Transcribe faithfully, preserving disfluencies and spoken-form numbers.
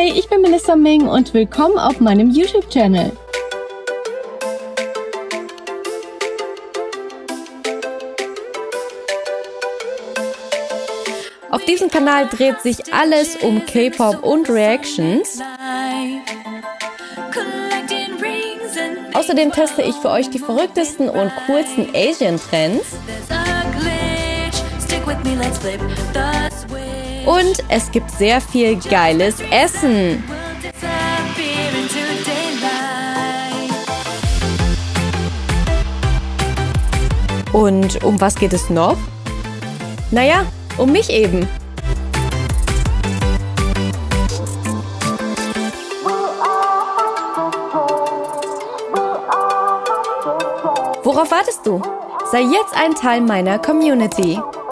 Hi, ich bin Melissa Ming und willkommen auf meinem YouTube-Channel. Auf diesem Kanal dreht sich alles um K-Pop und Reactions. Außerdem teste ich für euch die verrücktesten und coolsten Asian-Trends. Und es gibt sehr viel geiles Essen. Und um was geht es noch? Naja, um mich eben. Worauf wartest du? Sei jetzt ein Teil meiner Community.